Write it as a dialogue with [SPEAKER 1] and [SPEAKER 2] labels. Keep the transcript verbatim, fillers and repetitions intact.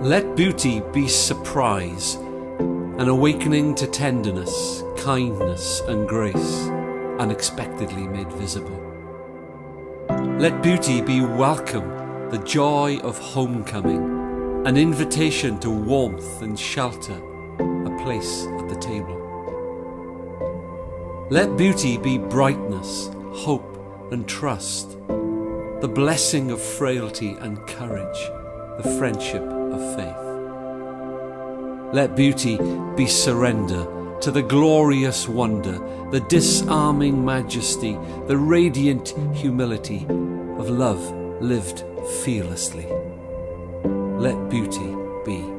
[SPEAKER 1] Let beauty be surprise, an awakening to tenderness, kindness and grace, unexpectedly made visible. Let beauty be welcome, the joy of homecoming, an invitation to warmth and shelter, a place at the table. Let beauty be brightness, hope and trust, the blessing of frailty and courage, the friendship of faith. Let beauty be surrender to the glorious wonder, the disarming majesty, the radiant humility of love lived fearlessly. Let beauty be.